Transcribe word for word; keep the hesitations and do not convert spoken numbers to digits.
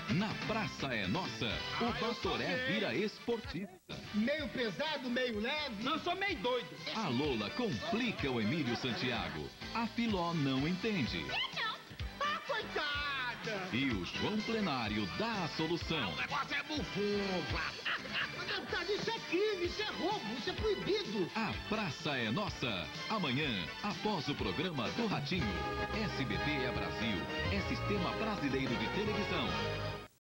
Na Praça é Nossa, o Ah, eu sou Pastoré gay. vira esportista. Meio pesado, meio leve. Não, sou meio doido. A Lola complica o Emílio Santiago. A Filó não entende. Ah, coitada! E o João Plenário dá a solução. O negócio é bufunfa. Deputado, isso é crime, isso é roubo, isso é proibido. A Praça é Nossa. Amanhã, após o programa do Ratinho. S B T é Brasil. É Sistema Brasileiro de Televisão.